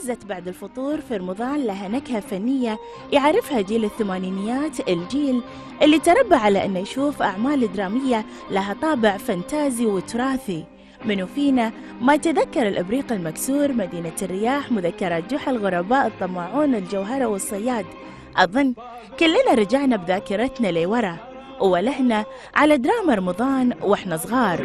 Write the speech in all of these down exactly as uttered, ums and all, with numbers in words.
وزت بعد الفطور في رمضان لها نكهة فنية يعرفها جيل الثمانينيات، الجيل اللي تربى على أنه يشوف أعمال درامية لها طابع فانتازي وتراثي. منو فينا ما يتذكر الإبريق المكسور، مدينة الرياح، مذكرات جحا، الغرباء، الطماعون، الجوهرة والصياد. أظن كلنا رجعنا بذاكرتنا لورا وولهنا على دراما رمضان وإحنا صغار.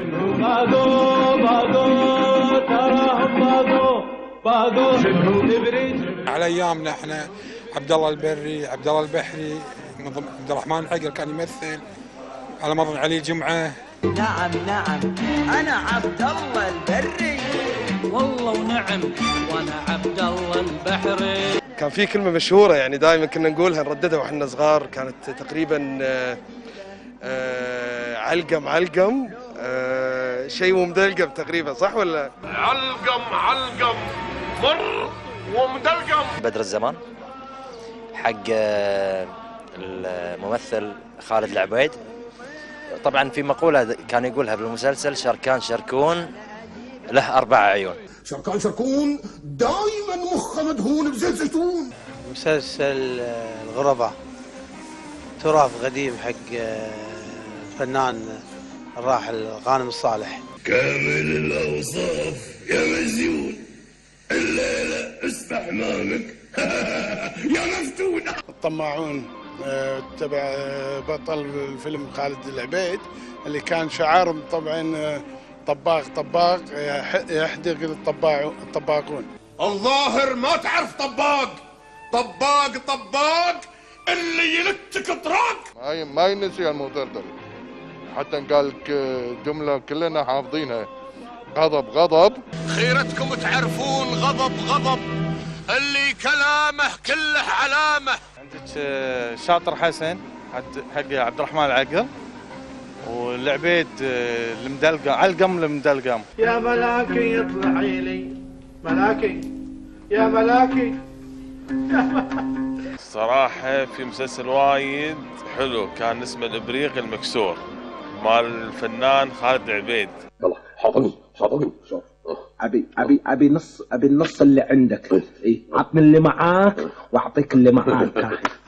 على ايامنا احنا عبد الله البري، عبد الله البحري، عبد الرحمن العقل كان يمثل، على مضن علي جمعه. نعم نعم انا عبد الله البري، والله ونعم وانا عبد الله البحري. كان في كلمه مشهوره يعني دائما كنا نقولها نرددها واحنا صغار، كانت تقريبا آآ آآ علقم علقم شيء ومدلقم تقريبا، صح ولا؟ علقم علقم مر ومدلقم. بدر الزمان حق الممثل خالد العبيد. طبعا في مقولة كان يقولها بالمسلسل: شركان شركون له أربع عيون. شركان شركون دائما مخه مدهون بزيت زيتون. مسلسل الغرباء تراث قديم حق الفنان الراحل غانم الصالح. كامل الأوصاف يا مزيون، الليلة استحمامك يا مفتون. الطماعون تبع بطل الفيلم خالد العبيد، اللي كان شعارهم طبعا طباق طباق يحدق الطباع الطباقون. الظاهر ما تعرف طباق طباق طباق اللي يلتك طراق. ما ما ينسي المسلسل، حتى قال جملة كلنا حافظينها: غضب غضب. خيرتكم تعرفون غضب غضب اللي كلامه كله علامه. عندك شاطر حسن حق عبد الرحمن العقل، والعبيد المدلقم علقم المدلقم. يا ملاكي يطلعي لي ملاكي يا ملاكي. الصراحة في مسلسل وايد حلو كان اسمه الإبريق المكسور مال الفنان خالد عبيد. يلا حاضرني حاضرني شوف. ابي ابي ابي نص ابي النص اللي عندك. اي عطني اللي معاك واعطيك اللي معاك.